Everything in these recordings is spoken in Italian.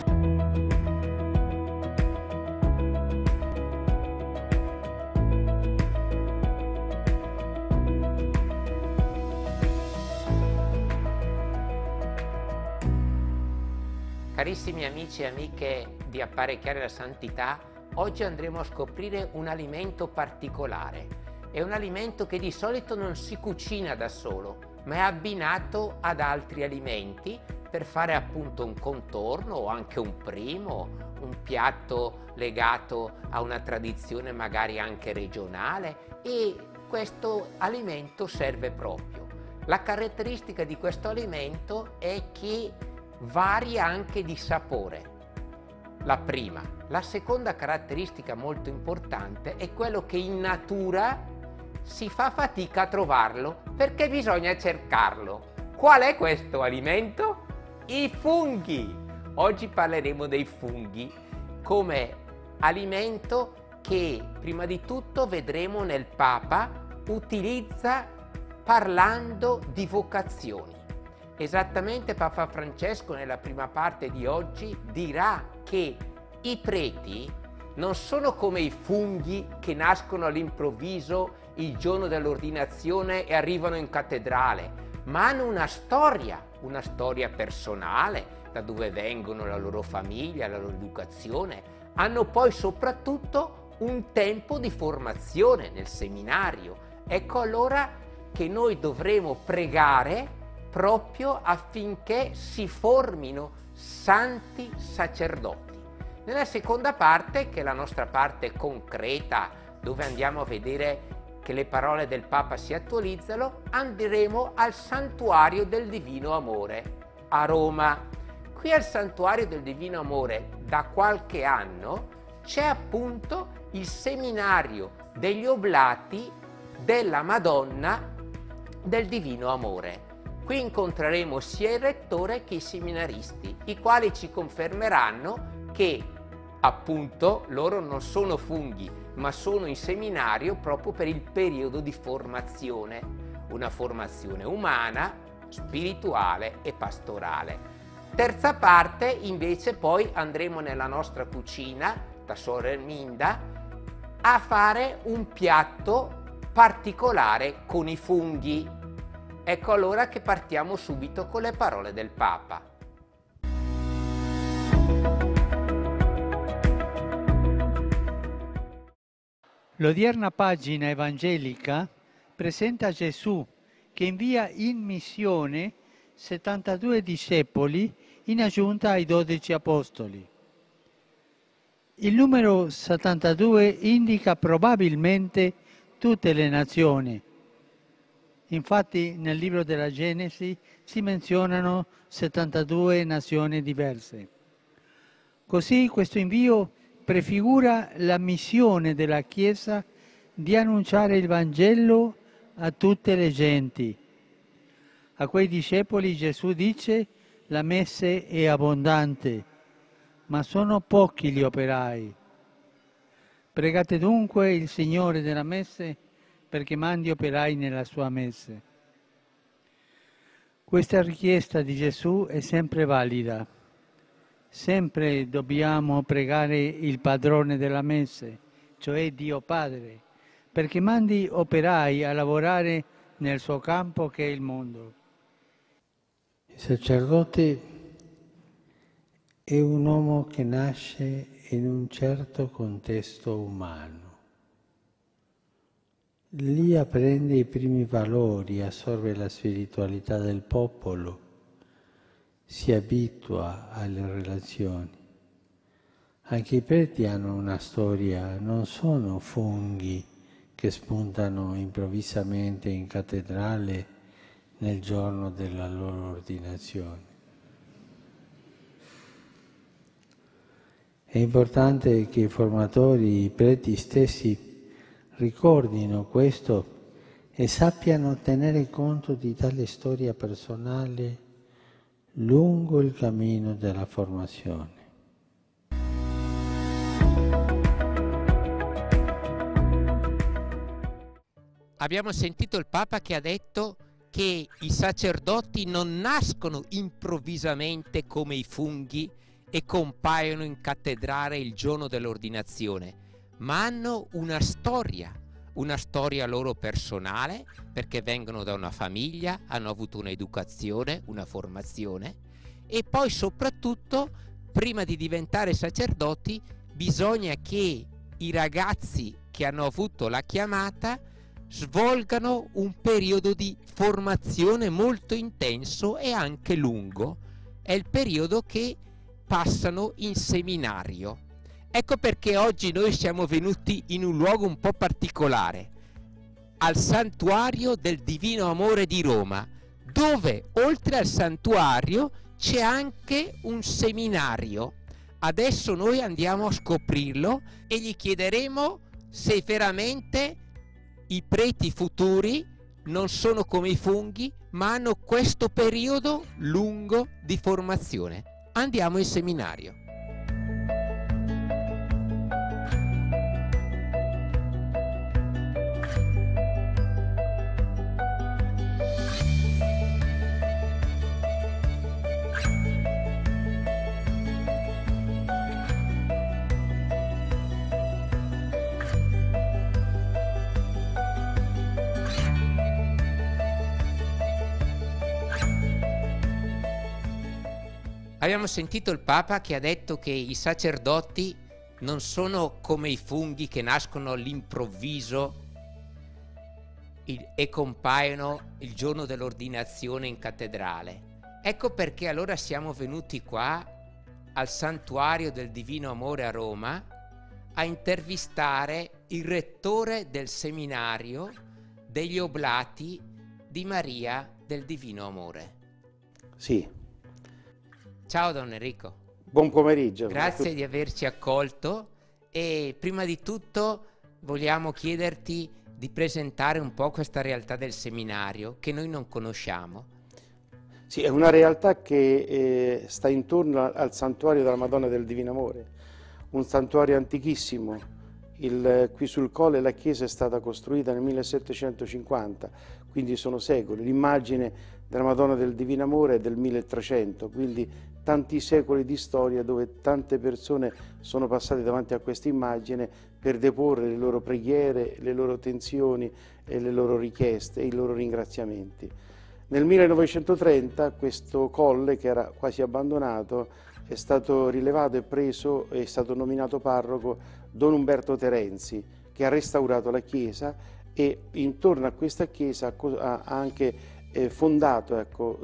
Carissimi amici e amiche di Apparecchiare la Santità, oggi andremo a scoprire un alimento particolare. È un alimento che di solito non si cucina da solo, ma è abbinato ad altri alimenti per fare appunto un contorno o anche un primo, un piatto legato a una tradizione magari anche regionale, e questo alimento serve proprio. La caratteristica di questo alimento è che varia anche di sapore, la prima. La seconda caratteristica molto importante è quello che in natura si fa fatica a trovarlo perché bisogna cercarlo. Qual è questo alimento? I funghi! Oggi parleremo dei funghi come alimento che prima di tutto vedremo nel Papa utilizza parlando di vocazioni. Esattamente Papa Francesco nella prima parte di oggi dirà che i preti non sono come i funghi che nascono all'improvviso il giorno dell'ordinazione e arrivano in cattedrale, ma hanno una storia personale, da dove vengono, la loro famiglia, la loro educazione. Hanno poi soprattutto un tempo di formazione nel seminario. Ecco allora che noi dovremo pregare proprio affinché si formino santi sacerdoti. Nella seconda parte, che è la nostra parte concreta, dove andiamo a vedere che le parole del Papa si attualizzano, andremo al Santuario del Divino Amore a Roma. Qui al Santuario del Divino Amore da qualche anno c'è appunto il seminario degli Oblati della Madonna del Divino Amore. Qui incontreremo sia il rettore che i seminaristi, i quali ci confermeranno che appunto loro non sono funghi, ma sono in seminario proprio per il periodo di formazione, una formazione umana, spirituale e pastorale. Terza parte invece poi andremo nella nostra cucina da Suor Erminda a fare un piatto particolare con i funghi. Ecco allora che partiamo subito con le parole del Papa. L'odierna pagina evangelica presenta Gesù che invia in missione 72 discepoli in aggiunta ai 12 apostoli. Il numero 72 indica probabilmente tutte le nazioni. Infatti nel libro della Genesi si menzionano 72 nazioni diverse. Così questo invio prefigura la missione della Chiesa di annunciare il Vangelo a tutte le genti. A quei discepoli Gesù dice: la messe è abbondante, ma sono pochi gli operai. Pregate dunque il Signore della messe perché mandi operai nella sua messe. Questa richiesta di Gesù è sempre valida. Sempre dobbiamo pregare il padrone della messe, cioè Dio Padre, perché mandi operai a lavorare nel suo campo che è il mondo. Il sacerdote è un uomo che nasce in un certo contesto umano. Lì apprende i primi valori, assorbe la spiritualità del popolo, si abitua alle relazioni. Anche i preti hanno una storia, non sono funghi che spuntano improvvisamente in cattedrale nel giorno della loro ordinazione. È importante che i formatori, i preti stessi, ricordino questo e sappiano tenere conto di tale storia personale lungo il cammino della formazione. Abbiamo sentito il Papa che ha detto che i sacerdoti non nascono improvvisamente come i funghi e compaiono in cattedrale il giorno dell'ordinazione, ma hanno una storia loro personale, perché vengono da una famiglia, hanno avuto un'educazione, una formazione, e poi soprattutto, prima di diventare sacerdoti, bisogna che i ragazzi che hanno avuto la chiamata svolgano un periodo di formazione molto intenso e anche lungo. È il periodo che passano in seminario. Ecco perché oggi noi siamo venuti in un luogo un po' particolare, al Santuario del Divino Amore di Roma, dove oltre al santuario c'è anche un seminario. Adesso noi andiamo a scoprirlo e gli chiederemo se veramente i preti futuri non sono come i funghi, ma hanno questo periodo lungo di formazione. Andiamo in seminario. Abbiamo sentito il Papa che ha detto che i sacerdoti non sono come i funghi che nascono all'improvviso e compaiono il giorno dell'ordinazione in cattedrale. Ecco perché allora siamo venuti qua al Santuario del Divino Amore a Roma a intervistare il rettore del seminario degli Oblati di Maria del Divino Amore. Sì. Ciao Don Enrico. Buon pomeriggio. Grazie di averci accolto e prima di tutto vogliamo chiederti di presentare un po' questa realtà del seminario che noi non conosciamo. Sì, è una realtà che sta intorno al santuario della Madonna del Divino Amore, un santuario antichissimo. Qui sul Colle la chiesa è stata costruita nel 1750, quindi sono secoli. L'immagine della Madonna del Divino Amore è del 1300, quindi tanti secoli di storia dove tante persone sono passate davanti a questa immagine per deporre le loro preghiere, le loro tensioni e le loro richieste e i loro ringraziamenti. Nel 1930 questo colle, che era quasi abbandonato, è stato rilevato e preso, è stato nominato parroco Don Umberto Terenzi, che ha restaurato la chiesa e intorno a questa chiesa ha anche fondato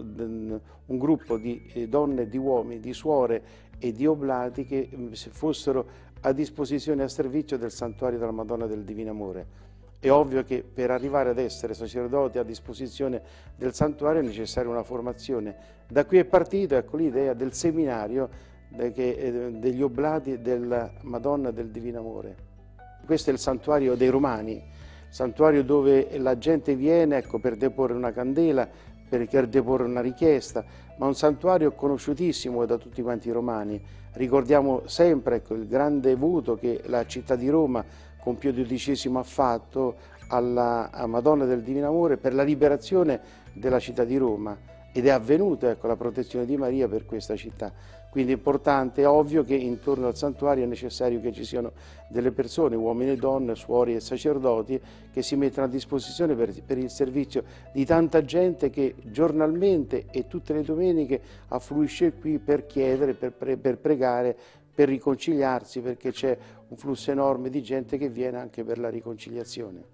un gruppo di donne e di uomini, di suore e di oblati che fossero a disposizione e a servizio del santuario della Madonna del Divino Amore. È ovvio che per arrivare ad essere sacerdoti a disposizione del santuario è necessaria una formazione. Da qui è partita l'idea del seminario degli oblati della Madonna del Divino Amore. Questo è il santuario dei Romani, santuario dove la gente viene per deporre una candela, per deporre una richiesta, ma un santuario conosciutissimo da tutti quanti i romani. Ricordiamo sempre il grande voto che la città di Roma con Pio XII ha fatto alla Madonna del Divino Amore per la liberazione della città di Roma, ed è avvenuta la protezione di Maria per questa città. Quindi è importante, è ovvio che intorno al santuario è necessario che ci siano delle persone, uomini e donne, suori e sacerdoti, che si mettano a disposizione per il servizio di tanta gente che giornalmente e tutte le domeniche affluisce qui per chiedere, per pregare, per riconciliarsi, perché c'è un flusso enorme di gente che viene anche per la riconciliazione.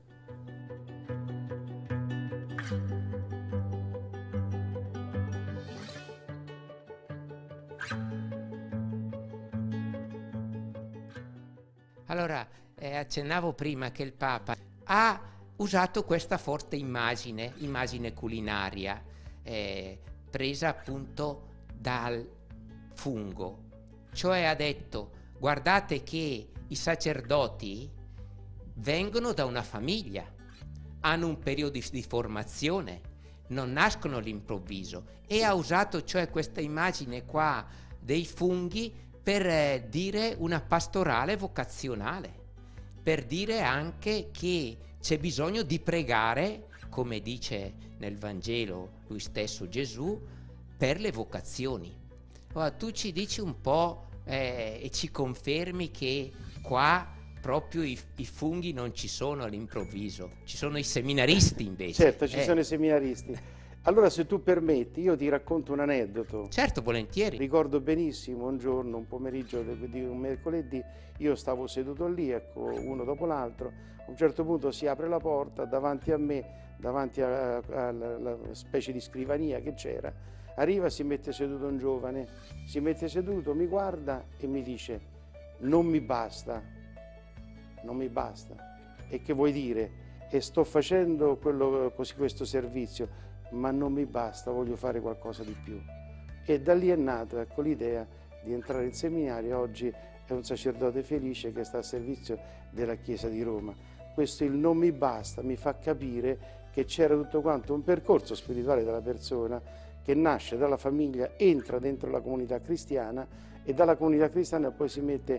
Allora, accennavo prima che il Papa ha usato questa forte immagine culinaria, presa appunto dal fungo. Cioè ha detto, guardate che i sacerdoti vengono da una famiglia, hanno un periodo di formazione, non nascono all'improvviso, e ha usato cioè questa immagine qua dei funghi per dire una pastorale vocazionale, per dire anche che c'è bisogno di pregare, come dice nel Vangelo lui stesso Gesù, per le vocazioni. Ora tu ci dici un po' e ci confermi che qua proprio i funghi non ci sono all'improvviso, ci sono i seminaristi invece. Certo, ci sono i seminaristi. Allora, se tu permetti, io ti racconto un aneddoto. Certo, volentieri. Ricordo benissimo un giorno, un pomeriggio di un mercoledì, io stavo seduto lì, ecco, uno dopo l'altro. A un certo punto si apre la porta davanti a me, davanti alla specie di scrivania che c'era. Arriva, si mette seduto un giovane, si mette seduto, mi guarda e mi dice: non mi basta, non mi basta. E che vuoi dire? E sto facendo questo servizio, ma non mi basta, voglio fare qualcosa di più. E da lì è nata, ecco, l'idea di entrare in seminario. Oggi è un sacerdote felice che sta al servizio della Chiesa di Roma. Questo il non mi basta mi fa capire che c'era tutto quanto un percorso spirituale della persona che nasce dalla famiglia, entra dentro la comunità cristiana e dalla comunità cristiana poi si mette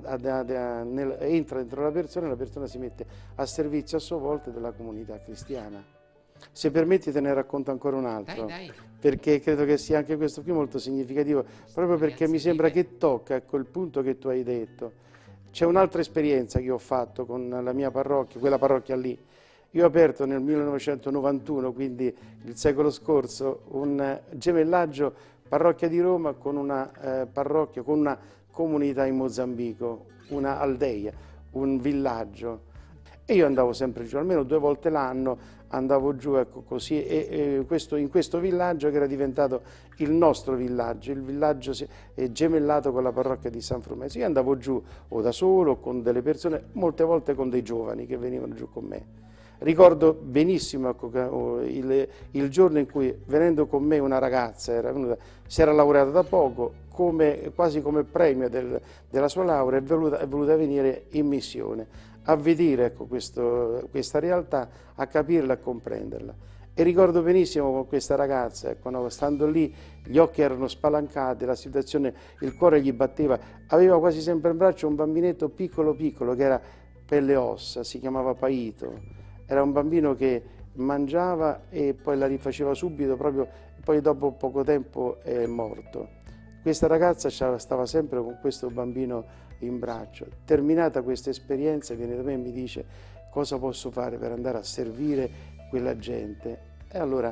entra dentro la persona si mette a servizio a sua volta della comunità cristiana. Se permetti te ne racconto ancora un altro, dai. Perché credo che sia anche questo qui molto significativo, proprio perché mi sembra che tocca, ecco, il punto che tu hai detto. C'è un'altra esperienza che ho fatto con la mia parrocchia, quella parrocchia lì. Io ho aperto nel 1991, quindi il secolo scorso, un gemellaggio parrocchia di Roma con una parrocchia, con una comunità in Mozambico, una aldeia, un villaggio. E io andavo sempre giù, almeno 2 volte l'anno andavo giù, ecco, così, in questo villaggio che era diventato il nostro villaggio, il villaggio gemellato con la parrocchia di San Frumento. Io andavo giù o da solo o con delle persone, molte volte con dei giovani che venivano giù con me. Ricordo benissimo, ecco, il giorno in cui, venendo con me, una ragazza si era laureata da poco, quasi come premio della sua laurea, è voluta venire in missione a vedere, ecco, questa realtà, a capirla, a comprenderla. E ricordo benissimo con questa ragazza, ecco, no, stando lì, gli occhi erano spalancati, la situazione, il cuore gli batteva, aveva quasi sempre in braccio un bambinetto piccolo piccolo che era pelle e ossa, si chiamava Paito. Era un bambino che mangiava e poi la rifaceva subito, poi dopo poco tempo è morto. Questa ragazza stava sempre con questo bambino in braccio. Terminata questa esperienza viene da me e mi dice: cosa posso fare per andare a servire quella gente? E allora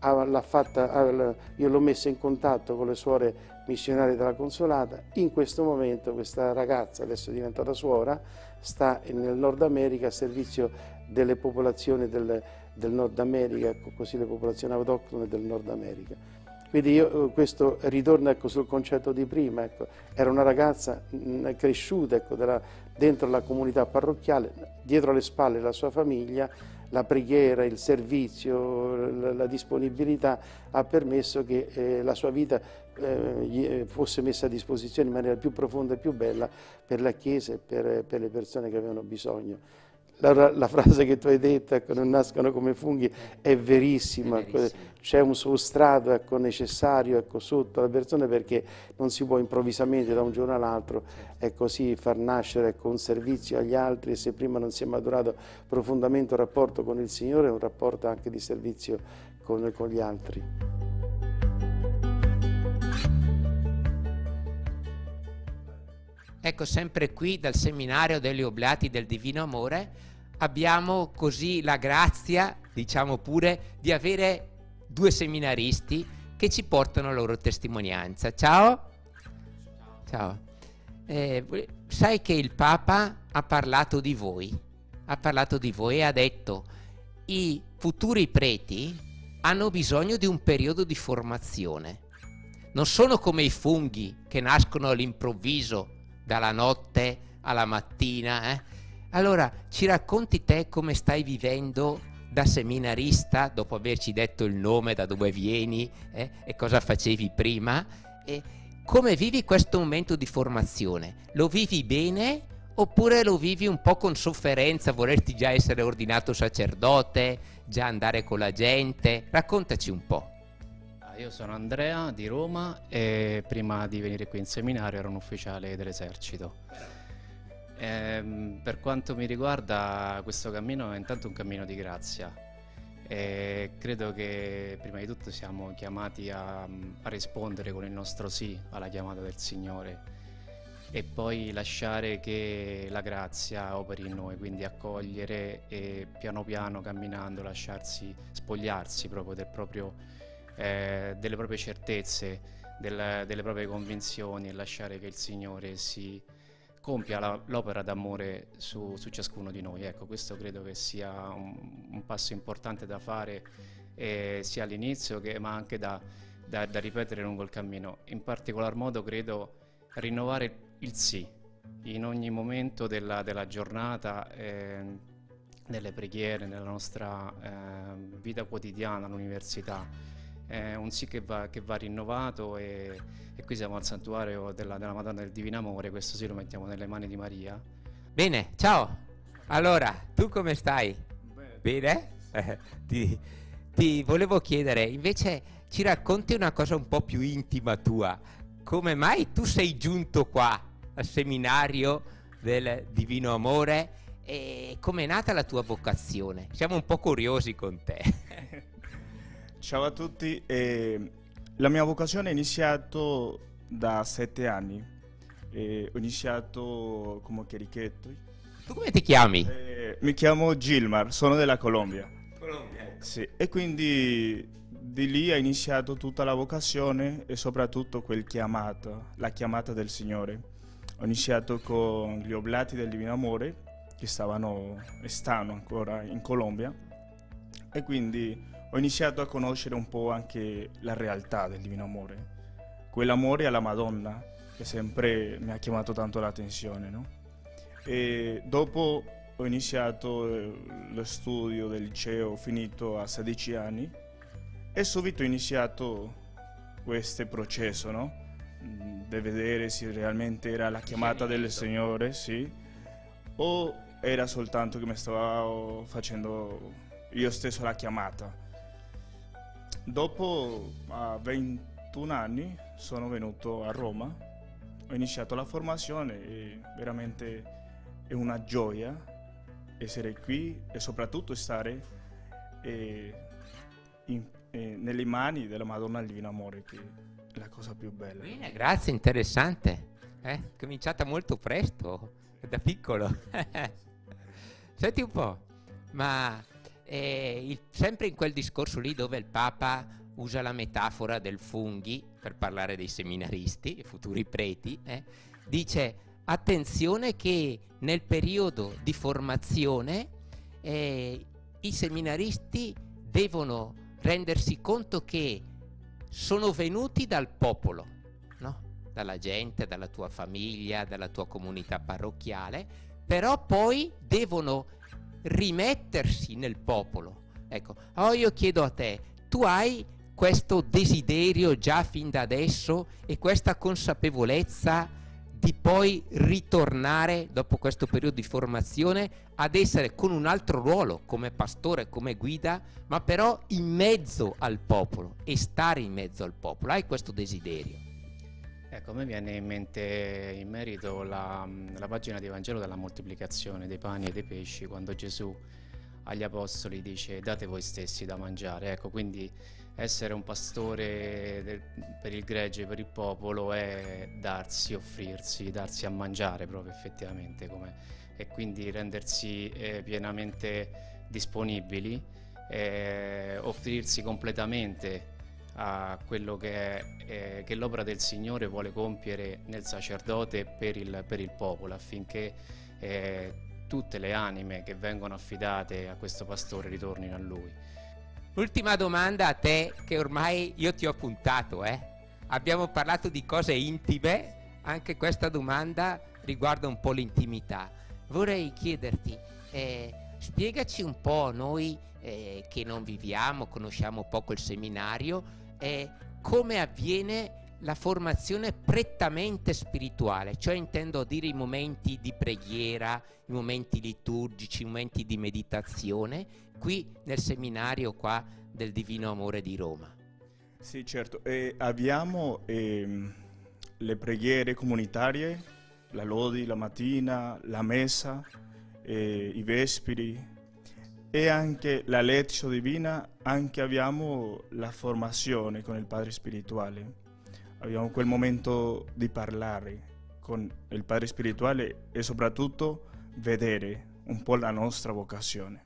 io l'ho messa in contatto con le suore missionarie della Consolata. In questo momento questa ragazza, adesso è diventata suora, sta nel Nord America a servizio delle popolazioni del Nord America, ecco, così le popolazioni autoctone del Nord America. Quindi questo ritorna, ecco, sul concetto di prima, ecco, era una ragazza cresciuta, ecco, dentro la comunità parrocchiale, dietro le spalle la sua famiglia, la preghiera, il servizio, la disponibilità ha permesso che la sua vita gli fosse messa a disposizione in maniera più profonda e più bella per la Chiesa e per le persone che avevano bisogno. La frase che tu hai detto, ecco, non nascono come funghi, è verissima. C'è un sostrato, ecco, necessario, ecco, sotto la persona, perché non si può improvvisamente da un giorno all'altro, ecco, così far nascere, ecco, un servizio agli altri, e se prima non si è maturato profondamente un rapporto con il Signore, un rapporto anche di servizio con gli altri. Ecco, sempre qui dal seminario degli Oblati del Divino Amore abbiamo così la grazia, diciamo pure, di avere 2 seminaristi che ci portano la loro testimonianza. Ciao. Ciao. Sai che il Papa ha parlato di voi e ha detto: i futuri preti hanno bisogno di un periodo di formazione. Non sono come i funghi che nascono all'improvviso, dalla notte alla mattina. Allora, ci racconti te come stai vivendo da seminarista, dopo averci detto il nome, da dove vieni e cosa facevi prima, e come vivi questo momento di formazione? Lo vivi bene oppure lo vivi un po' con sofferenza, volerti già essere ordinato sacerdote, già andare con la gente? Raccontaci un po'. Io sono Andrea di Roma e prima di venire qui in seminario ero un ufficiale dell'esercito. Per quanto mi riguarda, questo cammino è intanto un cammino di grazia e credo che prima di tutto siamo chiamati a rispondere con il nostro sì alla chiamata del Signore. e poi lasciare che la grazia operi in noi, quindi accogliere e piano piano camminando spogliarsi proprio delle proprie certezze, delle proprie convinzioni e lasciare che il Signore si compia l'opera d'amore su ciascuno di noi. Ecco, questo credo che sia un passo importante da fare sia all'inizio ma anche da ripetere lungo il cammino. In particolar modo credo rinnovare il sì in ogni momento della giornata, nelle preghiere, nella nostra vita quotidiana, all'università. È un sì che va rinnovato e qui siamo al santuario della Madonna del Divino Amore, questo sì lo mettiamo nelle mani di Maria. Bene, ciao! Allora, tu come stai? Bene? Ti volevo chiedere, invece ci racconti una cosa un po' più intima tua. Come mai tu sei giunto qua al seminario del Divino Amore e com'è nata la tua vocazione? Siamo un po' curiosi con te. Ciao a tutti, la mia vocazione è iniziata da 7 anni, ho iniziato come chierichetto. Tu come ti chiami? Mi chiamo Gilmar, sono della Colombia. Colombia. Sì, e quindi di lì ha iniziato tutta la vocazione e soprattutto la chiamata del Signore. Ho iniziato con gli Oblati del Divino Amore, che stanno ancora in Colombia, e quindi ho iniziato a conoscere un po' anche la realtà del Divino Amore, quell'amore alla Madonna che sempre mi ha chiamato tanto l'attenzione, no? E dopo ho iniziato lo studio del liceo, ho finito a 16 anni e subito ho iniziato questo processo, no? Di vedere se realmente era la chiamata del Signore, sì, o era soltanto che mi stavo facendo io stesso la chiamata. Dopo, a 21 anni, sono venuto a Roma, ho iniziato la formazione e veramente è una gioia essere qui e soprattutto stare nelle mani della Madonna del Divino Amore, che è la cosa più bella. Bene, grazie, interessante. Cominciata molto presto, da piccolo. Senti un po', ma sempre in quel discorso lì dove il Papa usa la metafora del funghi per parlare dei seminaristi, i futuri preti, dice attenzione che nel periodo di formazione i seminaristi devono rendersi conto che sono venuti dal popolo, no? Dalla gente, dalla tua famiglia, dalla tua comunità parrocchiale, però poi devono rimettersi nel popolo. Ecco, io chiedo a te, tu hai questo desiderio già fin da adesso e questa consapevolezza di poi ritornare dopo questo periodo di formazione ad essere con un altro ruolo come pastore, come guida, ma però in mezzo al popolo e stare in mezzo al popolo? Hai questo desiderio? Ecco, a me viene in mente in merito la pagina di Vangelo della moltiplicazione dei pani e dei pesci, quando Gesù agli apostoli dice date voi stessi da mangiare. Ecco, quindi essere un pastore per il gregge, per il popolo, è offrirsi, darsi a mangiare proprio effettivamente, e quindi rendersi pienamente disponibili, offrirsi completamente a quello che l'opera del Signore vuole compiere nel sacerdote per il popolo, affinché tutte le anime che vengono affidate a questo pastore ritornino a Lui. Ultima domanda a te, che ormai io ti ho puntato, abbiamo parlato di cose intime, anche questa domanda riguarda un po' l'intimità. Vorrei chiederti, spiegaci un po' noi che non viviamo, conosciamo poco il seminario, come avviene la formazione prettamente spirituale, cioè intendo dire i momenti di preghiera, i momenti liturgici, i momenti di meditazione, qui nel seminario qua del Divino Amore di Roma. Sì, certo, abbiamo le preghiere comunitarie, la lodi la mattina, la messa, i vesperi e anche la lezione divina, anche abbiamo la formazione con il padre spirituale. Abbiamo quel momento di parlare con il Padre spirituale e soprattutto vedere un po' la nostra vocazione.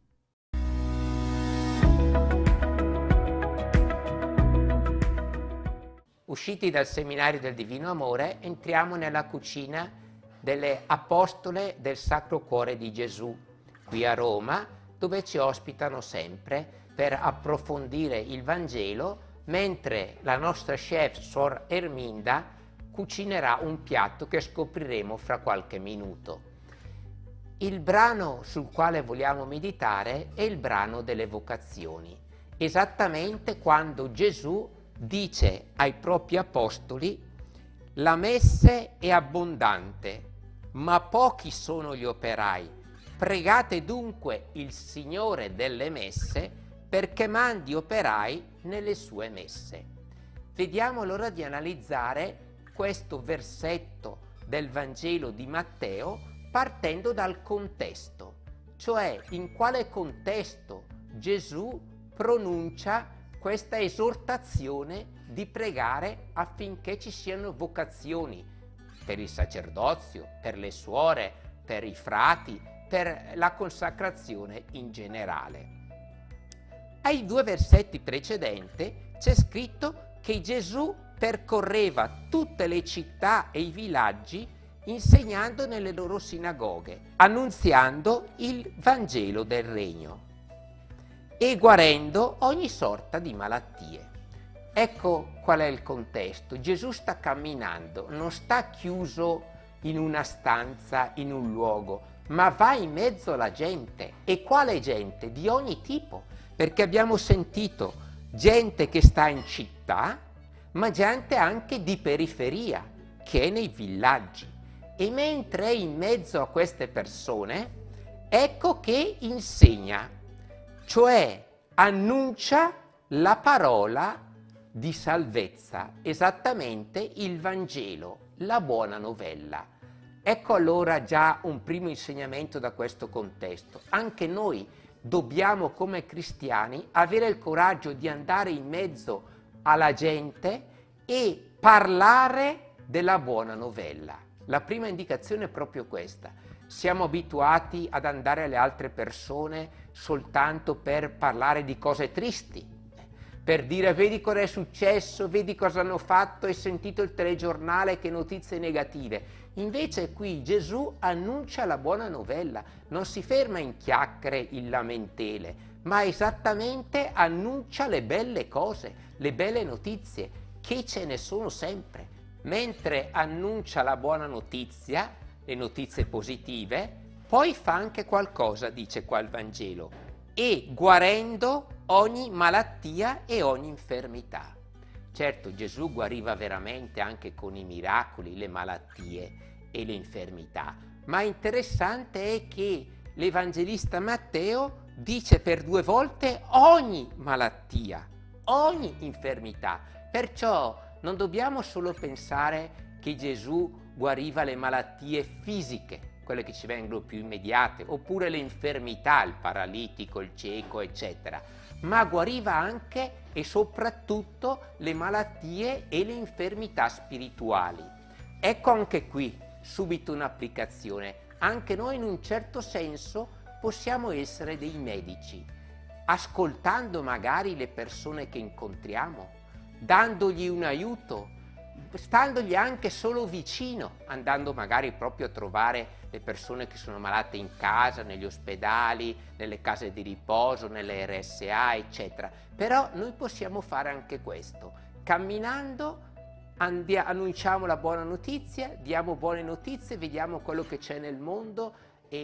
Usciti dal seminario del Divino Amore, entriamo nella cucina delle Apostole del Sacro Cuore di Gesù, qui a Roma, dove ci ospitano sempre per approfondire il Vangelo, mentre la nostra chef, Sor Erminda, cucinerà un piatto che scopriremo fra qualche minuto. Il brano sul quale vogliamo meditare è il brano delle vocazioni, esattamente quando Gesù dice ai propri apostoli: la messe è abbondante, ma pochi sono gli operai. Pregate dunque il Signore delle messe perché mandi operai nelle sue messe. Vediamo allora di analizzare questo versetto del Vangelo di Matteo partendo dal contesto, cioè in quale contesto Gesù pronuncia questa esortazione di pregare affinché ci siano vocazioni per il sacerdozio, per le suore, per i frati, per la consacrazione in generale. Ai 2 versetti precedenti c'è scritto che Gesù percorreva tutte le città e i villaggi insegnando nelle loro sinagoghe, annunziando il Vangelo del Regno e guarendo ogni sorta di malattie. Ecco qual è il contesto. Gesù sta camminando, non sta chiuso in una stanza, in un luogo, ma va in mezzo alla gente. E quale gente? Di ogni tipo, perché abbiamo sentito gente che sta in città, ma gente anche di periferia, che è nei villaggi. E mentre è in mezzo a queste persone, ecco che insegna, cioè annuncia la parola di salvezza, esattamente il Vangelo, la buona novella. Ecco allora già un primo insegnamento da questo contesto. Anche noi dobbiamo come cristiani avere il coraggio di andare in mezzo alla gente e parlare della buona novella. La prima indicazione è proprio questa. Siamo abituati ad andare alle altre persone soltanto per parlare di cose tristi, per dire vedi cosa è successo, vedi cosa hanno fatto, hai sentito il telegiornale, che notizie negative. Invece qui Gesù annuncia la buona novella, non si ferma in chiacchiere, in lamentele, ma esattamente annuncia le belle cose, le belle notizie, che ce ne sono sempre. Mentre annuncia la buona notizia, le notizie positive, poi fa anche qualcosa, dice qua il Vangelo, e guarendo ogni malattia e ogni infermità. Certo, Gesù guariva veramente anche con i miracoli, le malattie e le infermità, ma interessante è che l'Evangelista Matteo dice per 2 volte ogni malattia, ogni infermità. Perciò non dobbiamo solo pensare che Gesù guariva le malattie fisiche, quelle che ci vengono più immediate, oppure le infermità, il paralitico, il cieco, eccetera, ma guariva anche e soprattutto le malattie e le infermità spirituali. Ecco anche qui subito un'applicazione. Anche noi in un certo senso possiamo essere dei medici, ascoltando magari le persone che incontriamo, dandogli un aiuto, standogli anche solo vicino, andando magari proprio a trovare le persone che sono malate in casa, negli ospedali, nelle case di riposo, nelle RSA, eccetera. Però noi possiamo fare anche questo. Camminando annunciamo la buona notizia, diamo buone notizie, vediamo quello che c'è nel mondo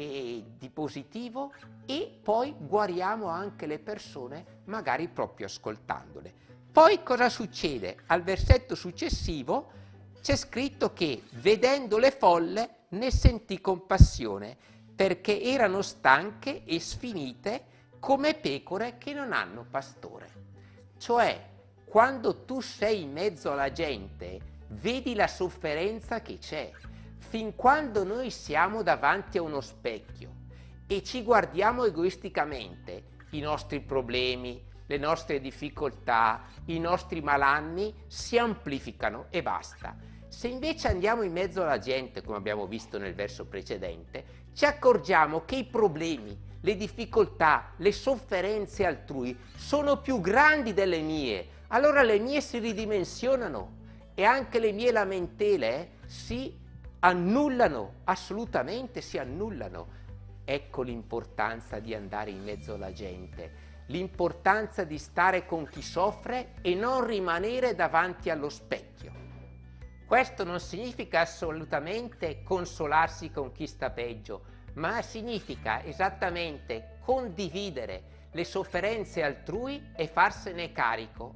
di positivo e poi guariamo anche le persone, magari proprio ascoltandole. Poi cosa succede? Al versetto successivo c'è scritto che vedendo le folle ne sentì compassione perché erano stanche e sfinite come pecore che non hanno pastore. Cioè, quando tu sei in mezzo alla gente, vedi la sofferenza che c'è. Fin quando noi siamo davanti a uno specchio e ci guardiamo egoisticamente, i nostri problemi, le nostre difficoltà, i nostri malanni si amplificano e basta. Se invece andiamo in mezzo alla gente, come abbiamo visto nel verso precedente, ci accorgiamo che i problemi, le difficoltà, le sofferenze altrui sono più grandi delle mie. Allora le mie si ridimensionano e anche le mie lamentele si annullano, assolutamente si annullano. Ecco l'importanza di andare in mezzo alla gente, l'importanza di stare con chi soffre e non rimanere davanti allo specchio. Questo non significa assolutamente consolarsi con chi sta peggio, ma significa esattamente condividere le sofferenze altrui e farsene carico.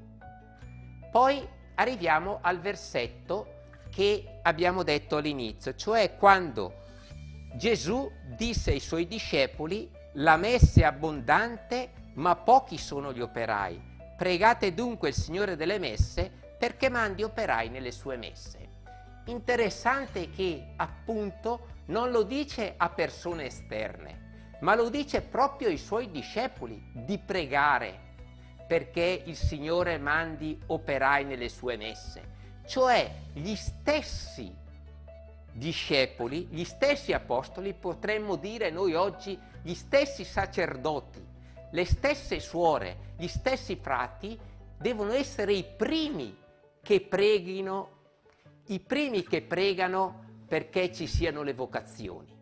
Poi arriviamo al versetto che abbiamo detto all'inizio, cioè quando Gesù disse ai suoi discepoli: la messe è abbondante, ma pochi sono gli operai. Pregate dunque il Signore delle messe perché mandi operai nelle sue messe. Interessante che appunto non lo dice a persone esterne, ma lo dice proprio ai suoi discepoli di pregare perché il Signore mandi operai nelle sue messe. Cioè gli stessi discepoli, gli stessi apostoli, potremmo dire noi oggi gli stessi sacerdoti, le stesse suore, gli stessi frati devono essere i primi che preghino, i primi che pregano perché ci siano le vocazioni.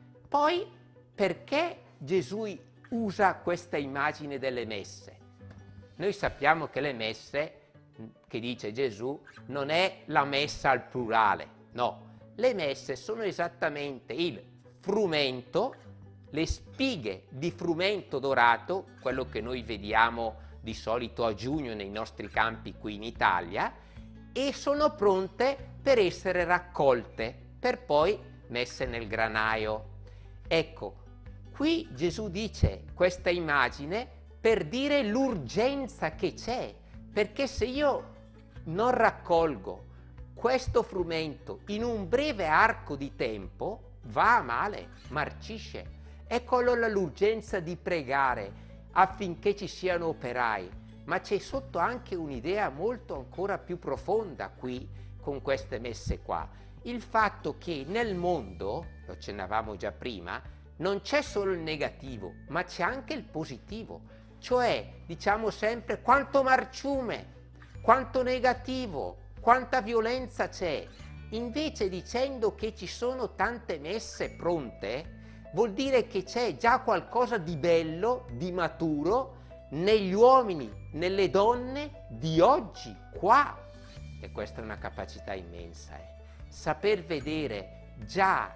Poi perché Gesù usa questa immagine delle messe? Noi sappiamo che le messe, che dice Gesù, non è la messa al plurale, no. Le messe sono esattamente il frumento, le spighe di frumento dorato, quello che noi vediamo di solito a giugno nei nostri campi qui in Italia, e sono pronte per essere raccolte, per poi messe nel granaio. Ecco, qui Gesù dice questa immagine per dire l'urgenza che c'è, perché se io non raccolgo questo frumento in un breve arco di tempo, va a male, marcisce. Ecco allora l'urgenza di pregare affinché ci siano operai, ma c'è sotto anche un'idea molto ancora più profonda qui con queste messe qua. Il fatto che nel mondo, lo accennavamo già prima, non c'è solo il negativo, ma c'è anche il positivo. Cioè, diciamo sempre quanto marciume, quanto negativo, quanta violenza c'è. Invece dicendo che ci sono tante messe pronte, vuol dire che c'è già qualcosa di bello, di maturo, negli uomini, nelle donne di oggi, qua. E questa è una capacità immensa. Saper vedere già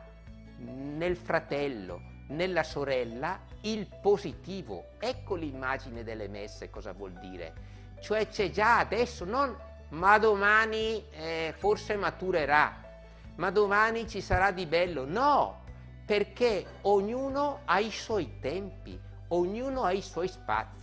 nel fratello, nella sorella, il positivo. Ecco l'immagine delle messe cosa vuol dire. Cioè c'è già adesso, non ma domani forse maturerà, ma domani ci sarà di bello. No, perché ognuno ha i suoi tempi, ognuno ha i suoi spazi.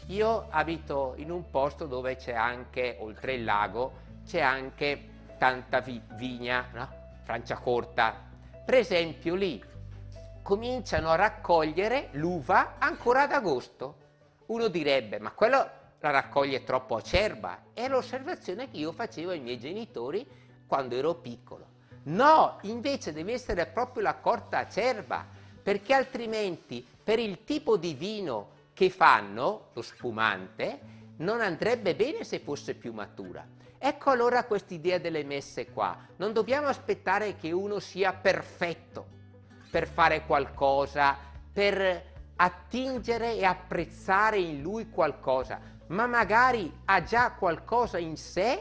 Io abito in un posto dove c'è anche, oltre il lago, c'è anche tanta vigna, no? Franciacorta. Per esempio lì cominciano a raccogliere l'uva ancora ad agosto. Uno direbbe, ma quello la raccoglie troppo acerba. È l'osservazione che io facevo ai miei genitori quando ero piccolo. No, invece deve essere proprio la corta acerba, perché altrimenti per il tipo di vino che fanno, lo spumante, non andrebbe bene se fosse più matura. Ecco allora quest'idea delle messe qua. Non dobbiamo aspettare che uno sia perfetto per fare qualcosa, per attingere e apprezzare in lui qualcosa, ma magari ha già qualcosa in sé,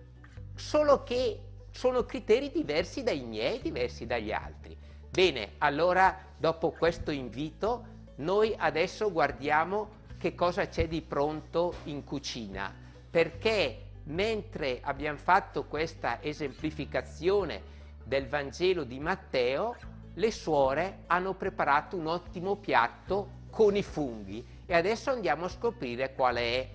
solo che sono criteri diversi dai miei, diversi dagli altri. Bene, allora dopo questo invito noi adesso guardiamo che cosa c'è di pronto in cucina, perché mentre abbiamo fatto questa esemplificazione del Vangelo di Matteo, le suore hanno preparato un ottimo piatto con i funghi e adesso andiamo a scoprire qual è.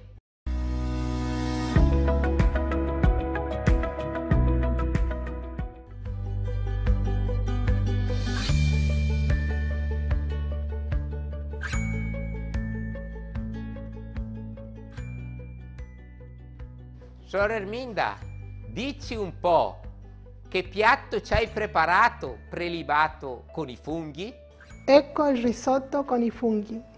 Sorella Erminda, dici un po', Che piatto ci hai preparato prelibato con i funghi? Ecco il risotto con i funghi.